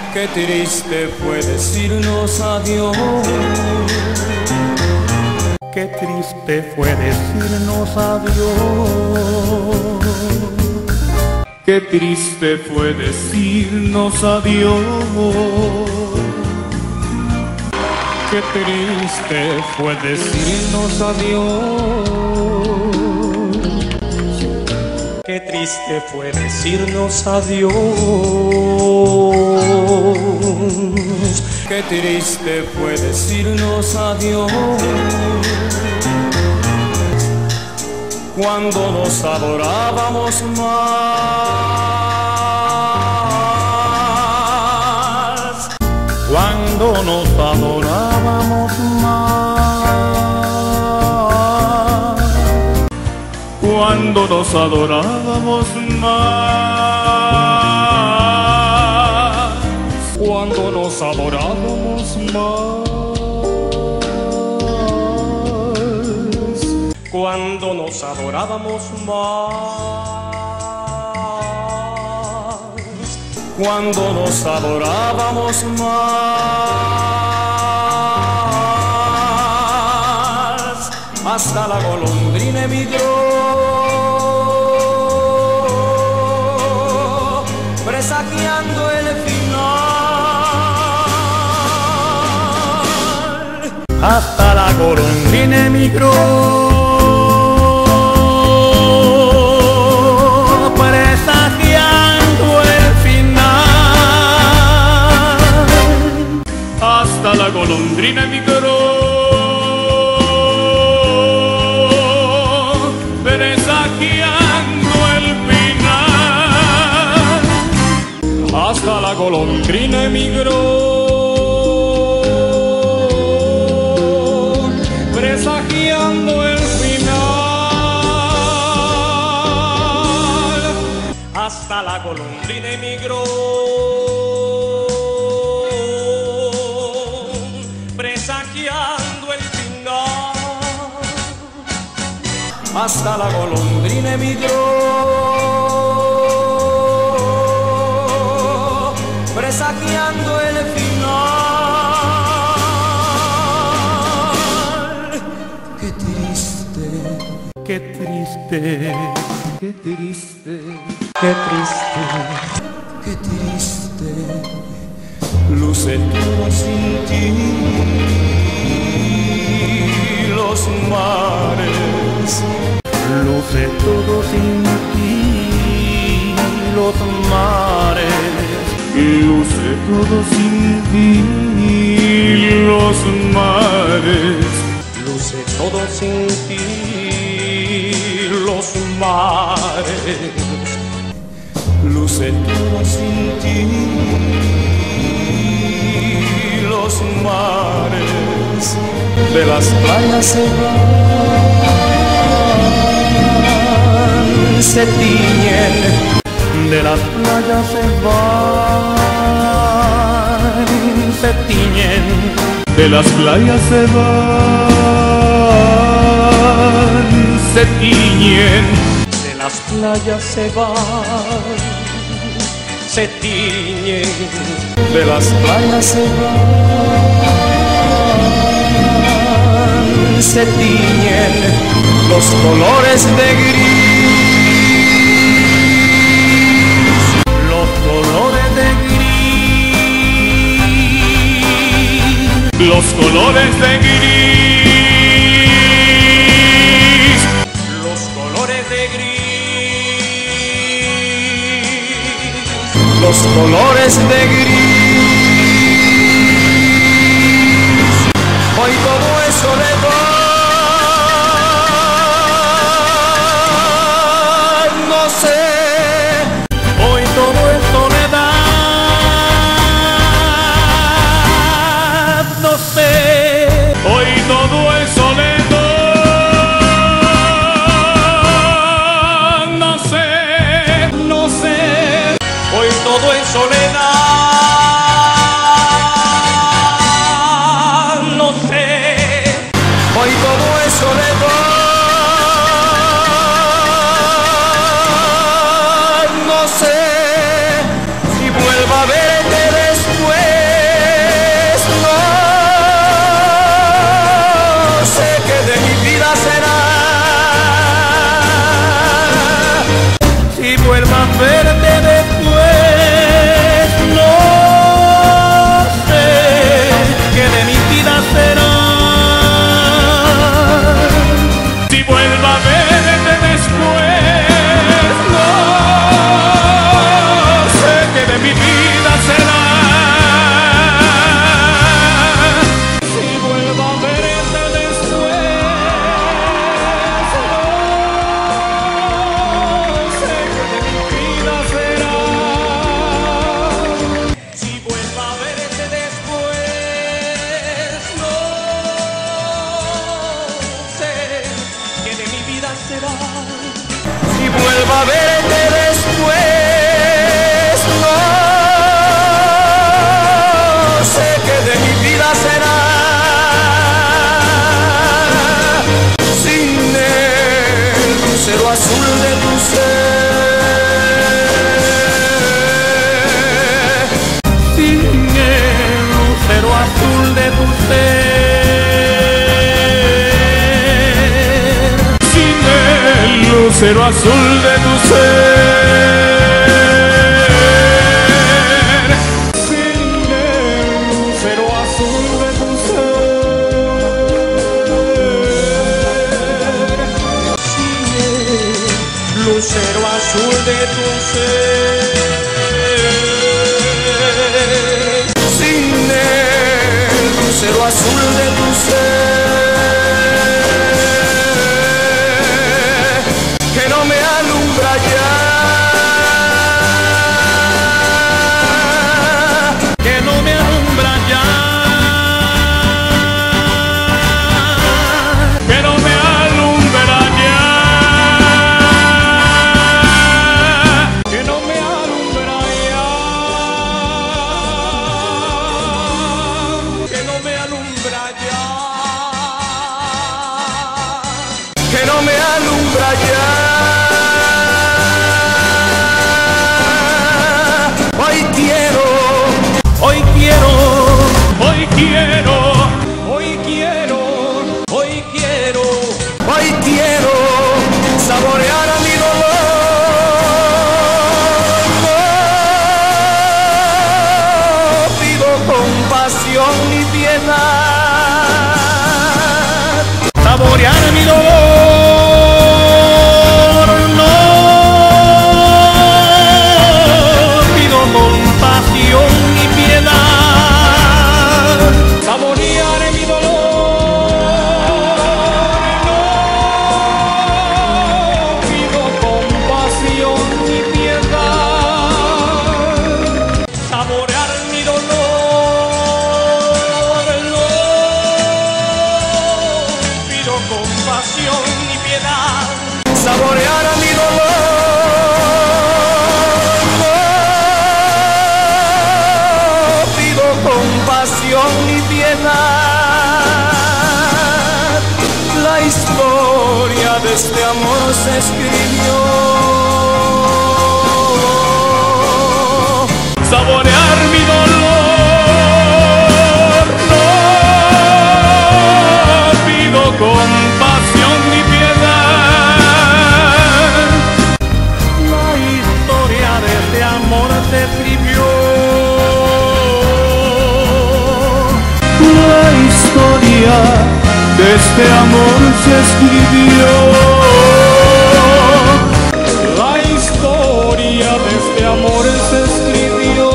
Qué triste fue decirnos adiós. Qué triste fue decirnos adiós. Qué triste fue decirnos adiós. Qué triste fue decirnos adiós. Qué triste fue decirnos adiós. Qué triste fue decirnos adiós. Cuando nos adorábamos más. Cuando nos adorábamos más. Cuando nos adorábamos más. Cuando nos adorábamos más. Cuando nos adorábamos más. Cuando nos adorábamos más. Hasta la golondrina emigró, presagiando el final. Hasta la golondrina emigró, presagiando el final. Hasta la golondrina emigró, presagiando el final. Hasta la golondrina emigró, presagiando el final. Hasta la golondrina emigró, presagiando el final. Hasta la golondrina emigró, presagiando el final. Qué triste, qué triste, qué triste, qué triste, qué triste, luce todo sin ti, los mares. luce todo sin ti, los mares. Luce todo sin ti, los mares. Luce todo sin ti, los mares. Luce todo sin ti, los mares. De las playas se van, se tiñen. De las playas se van, se tiñen. De las playas se van, se tiñen. De las playas se van, se tiñen. De las playas se van, se tiñen. Los colores de gris, los colores de gris, los colores de gris, los colores de gris, los colores de gris. Hoy todo es soledad, no sé. hoy todo es soledad, no sé. Hoy todo es soledad, no sé, no sé. Hoy todo es soledad, no sé. será si vuelvo a verte después? No sé qué de mi vida será sin el lucero azul de tu ser, sin el lucero azul de tu ser, sin el lucero azul de tu ser, sin el lucero azul de tu ser, sin el lucero azul de tu ser, sin el lucero azul de tu ser, que no me alumbra ya, que no me alumbra ya, que no me alumbra ya, que no me alumbra ya, que no me alumbra ya, que no me alumbra ya. Hoy quiero, hoy quiero, hoy quiero, hoy quiero, hoy quiero, hoy quiero saborear a mi dolor. No pido compasión ni piedad, saborear mi dolor. No pido compasión ni piedad, saborear mi dolor. No pido compasión ni piedad, saborear mi dolor. No pido compasión ni piedad, saborear a mi dolor. No pido compasión ni piedad. La historia de este amor se escribió. Saborear mi dolor. No pido compasión ni piedad. La historia de este amor se escribió. La historia de este amor se escribió. La historia de este amor se escribió.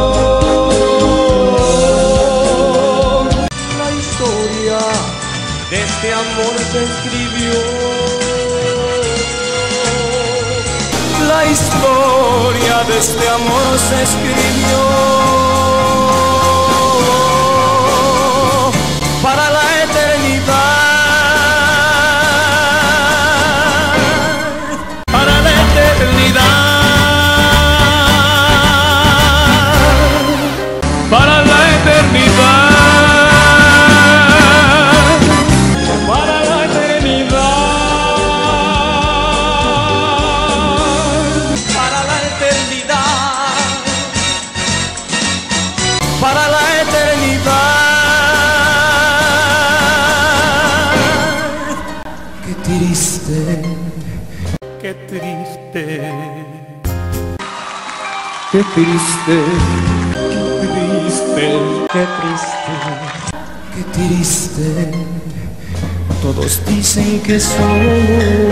La historia de este amor se escribió. La historia de este amor se escribió. Para la eternidad, para la eternidad, para la eternidad, para la eternidad, para la eternidad, para la eternidad. Qué triste, qué triste, qué triste, triste, qué triste, qué triste. Todos dicen que soy,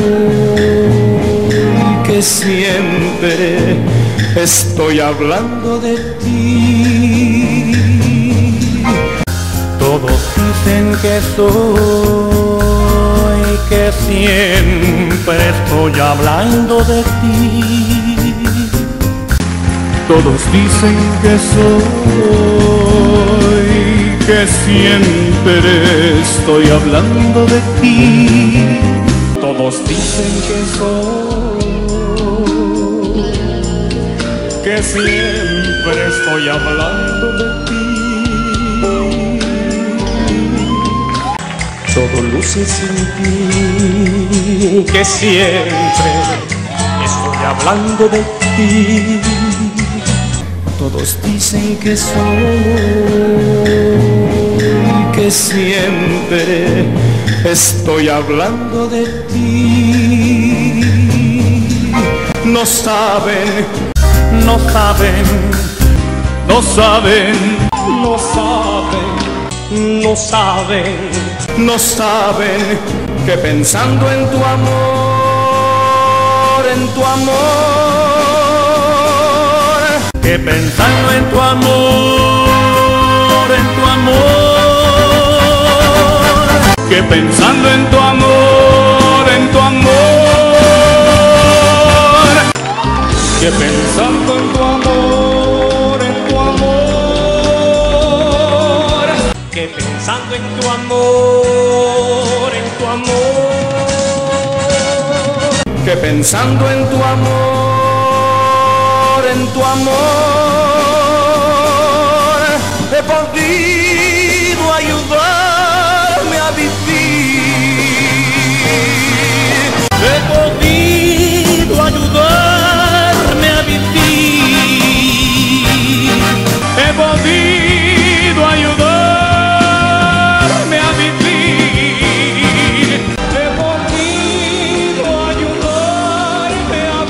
que siempre estoy hablando de ti. Todos dicen que soy, que siempre estoy hablando de ti. Todos dicen que soy, que siempre estoy hablando de ti. Todos Todos dicen que siempre estoy hablando de ti. Todo luce sin ti, Que siempre estoy hablando de ti. Todos dicen que siempre estoy hablando de ti. No saben, no saben, no saben, no saben, no saben, no saben que pensando en tu amor, que pensando en tu amor, que pensando en tu amor, que pensando en tu amor, que pensando en tu amor, que pensando en tu amor, he podido ayudarme a vivir, he podido ayudarme a vivir, he podido ayudarme a vivir, he podido ayudarme a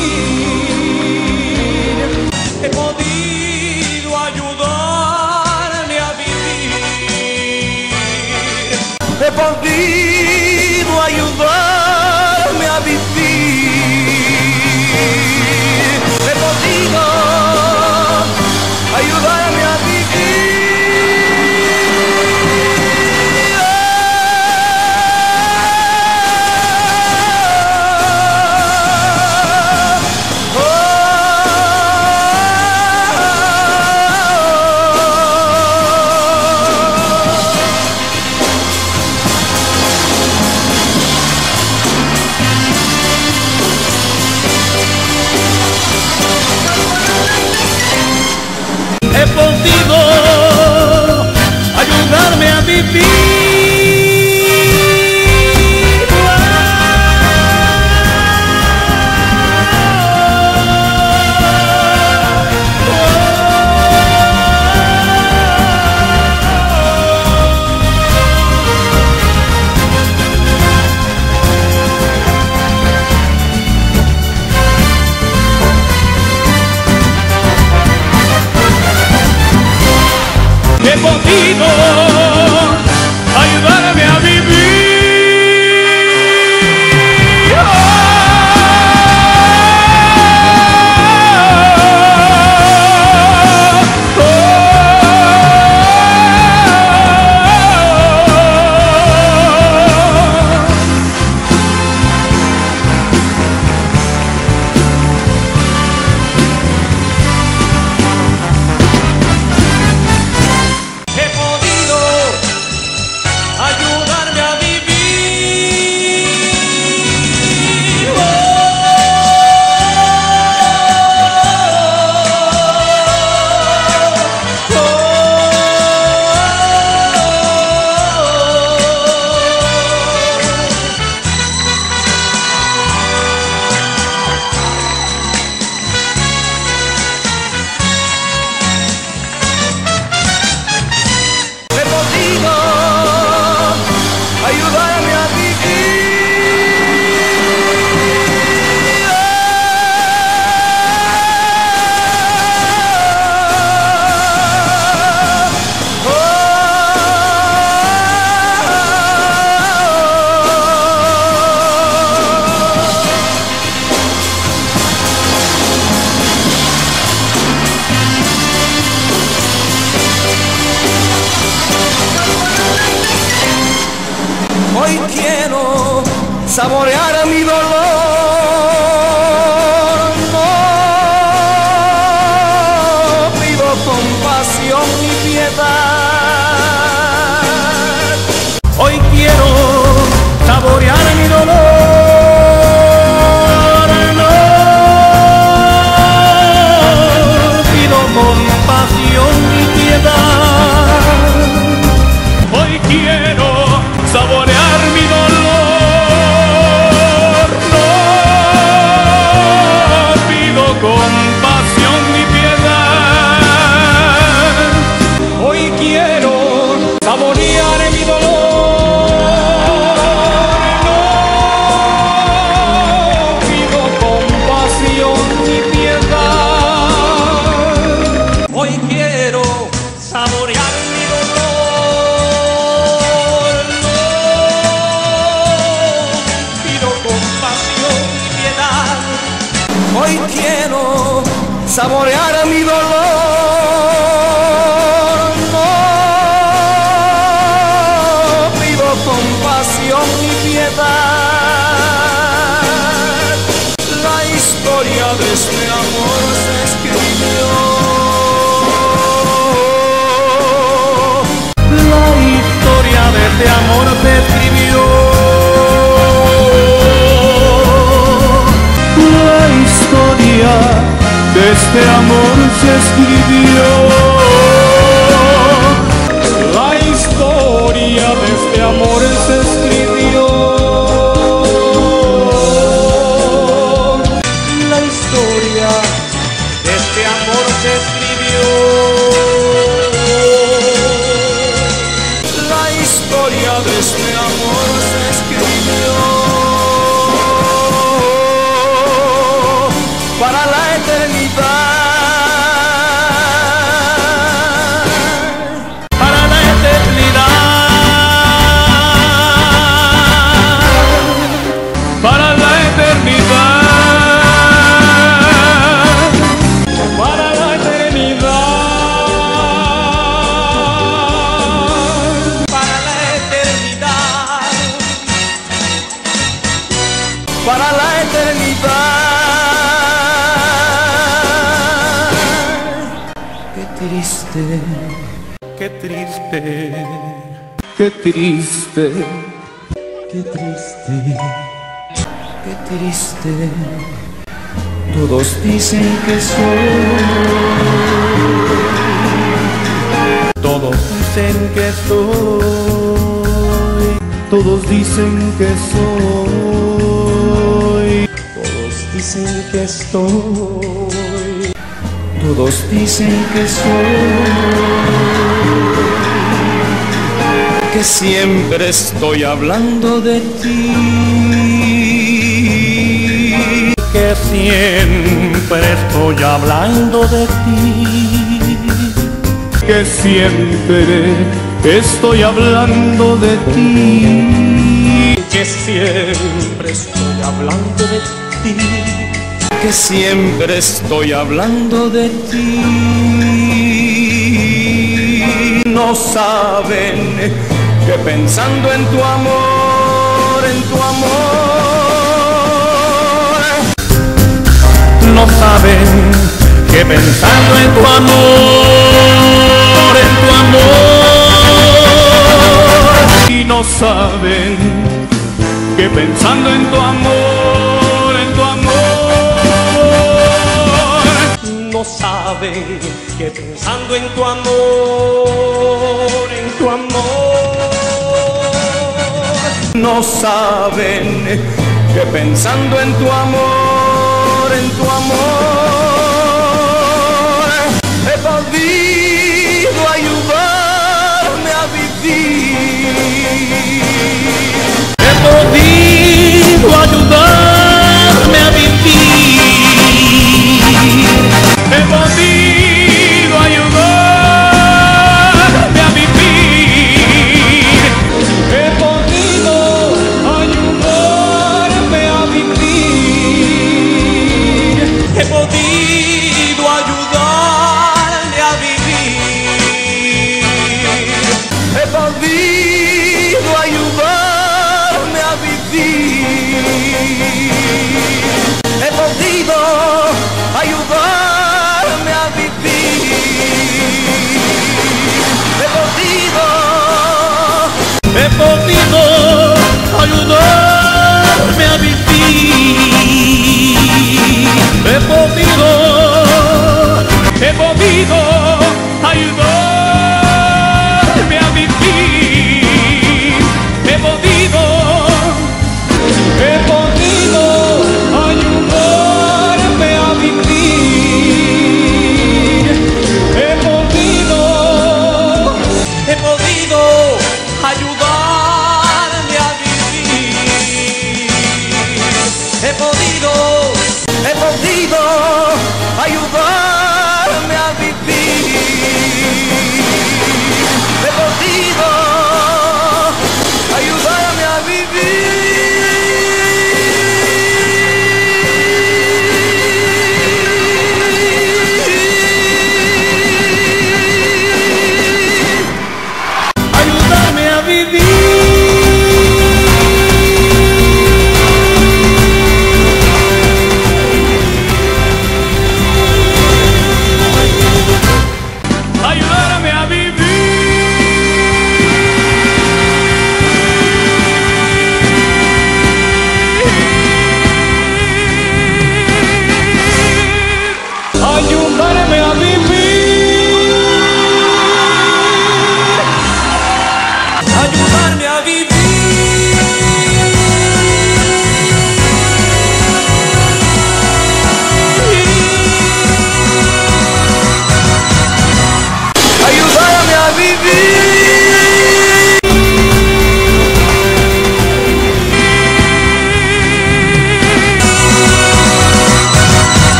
vivir, he podido ayudarme a vivir, he podido ayudarme a vivir, he podido ayudarme a he podido ayudarme a vivir. he podido ayudarme a vivir. Ayudarme a vivir. He podido ayudarme a Hoy quiero saborear mi dolor. No pido compasión ni piedad. Hoy quiero saborear mi dolor. saborear mi dolor. No pido compasión ni piedad. La historia de este amor se escribió. La historia de este amor se escribió. La historia de este amor se escribió. La historia de este amor se escribió. La historia de este amor se escribió. La historia de este amor se escribió. Para la eternidad. Para la eternidad. Para la eternidad. Para la eternidad. Para la eternidad. Para la eternidad. Qué triste, qué triste, qué triste, qué triste, qué triste. Todos dicen que soy. Todos dicen que soy. Todos dicen que soy. Todos dicen que estoy. Todos dicen que soy. Que siempre estoy hablando de ti. Que siempre estoy hablando de ti. Que siempre estoy hablando de ti. Que siempre estoy hablando de ti. Que siempre estoy hablando de ti. No saben que pensando en tu amor, no saben que pensando en tu amor, y no saben que pensando en tu amor, no saben que pensando en tu amor, no saben que pensando en tu amor, he podido ayudarme a vivir. He podido ayudarme a vivir. He podido ayudarme a vivir. He podido ayudarme a vivir. He podido ayudarme a vivir. He podido ayudarme a vivir. He podido ayudarme a vivir. He podido ayudarme a vivir. He podido ayudarme a vivir. He podido ayudarme a vivir. He podido ayudarme a vivir. He podido ayudar.